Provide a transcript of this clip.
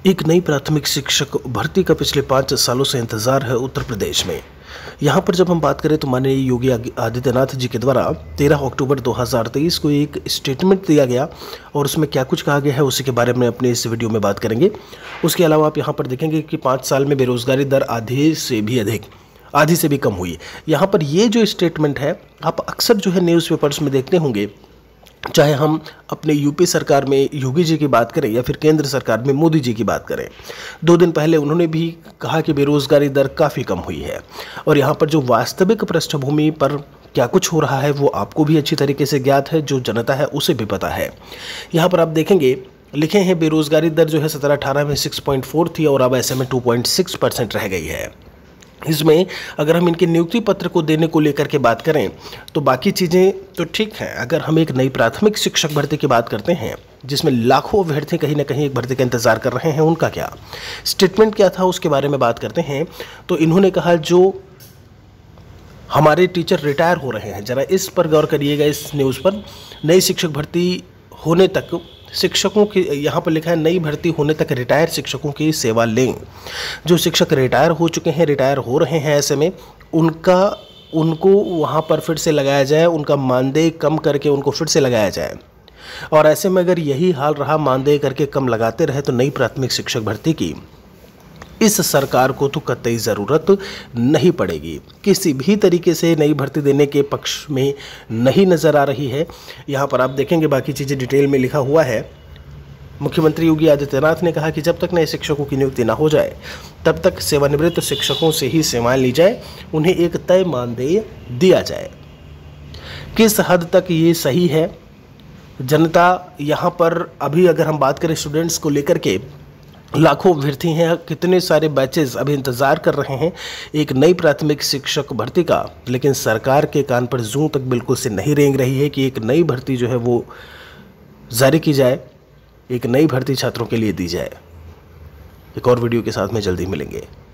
एक नई प्राथमिक शिक्षक भर्ती का पिछले 5 सालों से इंतजार है उत्तर प्रदेश में। यहाँ पर जब हम बात करें तो माननीय योगी आदित्यनाथ जी के द्वारा 13 अक्टूबर 2023 को एक स्टेटमेंट दिया गया और उसमें क्या कुछ कहा गया है उसी के बारे में अपने इस वीडियो में बात करेंगे। उसके अलावा आप यहाँ पर देखेंगे कि 5 साल में बेरोजगारी दर आधी से भी कम हुई। यहाँ पर ये जो स्टेटमेंट है आप अक्सर जो है न्यूज़पेपर्स में देखते होंगे, चाहे हम अपने यूपी सरकार में योगी जी की बात करें या फिर केंद्र सरकार में मोदी जी की बात करें। 2 दिन पहले उन्होंने भी कहा कि बेरोजगारी दर काफ़ी कम हुई है और यहाँ पर जो वास्तविक पृष्ठभूमि पर क्या कुछ हो रहा है वो आपको भी अच्छी तरीके से ज्ञात है, जो जनता है उसे भी पता है। यहाँ पर आप देखेंगे लिखे हैं बेरोजगारी दर जो है 17-18 में 6.4 थी और अब ऐसे में 2.6% रह गई है। इसमें अगर हम इनके नियुक्ति पत्र को देने को लेकर के बात करें तो बाकी चीज़ें तो ठीक हैं। अगर हम एक नई प्राथमिक शिक्षक भर्ती की बात करते हैं जिसमें लाखों अभ्यर्थी कहीं ना कहीं एक भर्ती का इंतजार कर रहे हैं, उनका क्या स्टेटमेंट क्या था उसके बारे में बात करते हैं। तो इन्होंने कहा जो हमारे टीचर रिटायर हो रहे हैं, ज़रा इस पर गौर करिएगा। इस न्यूज़ पर नई शिक्षक भर्ती होने तक शिक्षकों की, यहाँ पर लिखा है नई भर्ती होने तक रिटायर शिक्षकों की सेवा लें। जो शिक्षक रिटायर हो चुके हैं, रिटायर हो रहे हैं, ऐसे में उनको वहाँ पर फिर से लगाया जाए, उनका मानदेय कम करके उनको फिर से लगाया जाए। और ऐसे में अगर यही हाल रहा, मानदेय करके कम लगाते रहे, तो नई प्राथमिक शिक्षक भर्ती की इस सरकार को तो कतई ज़रूरत नहीं पड़ेगी। किसी भी तरीके से नई भर्ती देने के पक्ष में नहीं नज़र आ रही है। यहाँ पर आप देखेंगे बाकी चीज़ें डिटेल में लिखा हुआ है। मुख्यमंत्री योगी आदित्यनाथ ने कहा कि जब तक नए शिक्षकों की नियुक्ति ना हो जाए तब तक सेवानिवृत्त शिक्षकों से ही सेवाएं ली जाए, उन्हें एक तय मानदेय दिया जाए। किस हद तक ये सही है, जनता यहाँ पर अभी अगर हम बात करें स्टूडेंट्स को लेकर के, लाखों अभ्यर्थी हैं, कितने सारे बैचेस अभी इंतज़ार कर रहे हैं एक नई प्राथमिक शिक्षक भर्ती का, लेकिन सरकार के कान पर जूं तक बिल्कुल से नहीं रेंग रही है कि एक नई भर्ती जो है वो जारी की जाए, एक नई भर्ती छात्रों के लिए दी जाए। एक और वीडियो के साथ में जल्दी मिलेंगे।